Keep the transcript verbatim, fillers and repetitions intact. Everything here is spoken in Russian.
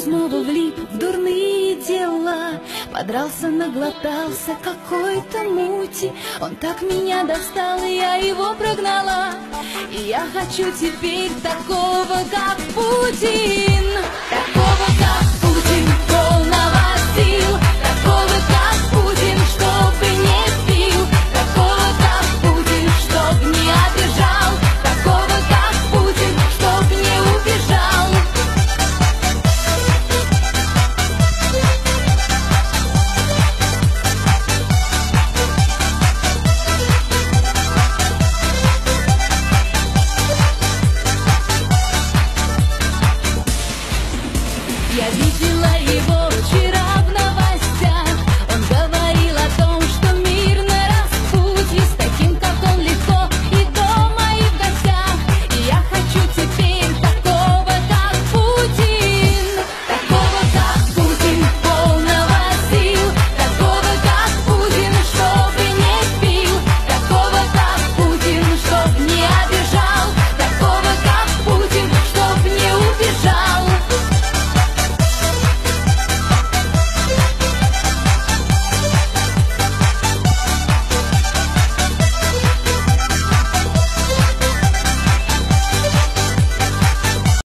снова влип в дурные дела. Подрался, наглотался какой-то мути. Он так меня достал, и я его прогнала. И я хочу теперь такого, как Путин. Такого, как Путин, полного сил. Такого, как Путин, чтобы не пил. Такого, как Путин, чтоб не обижал. Такого, как Путин, чтоб не убежал. Я видела его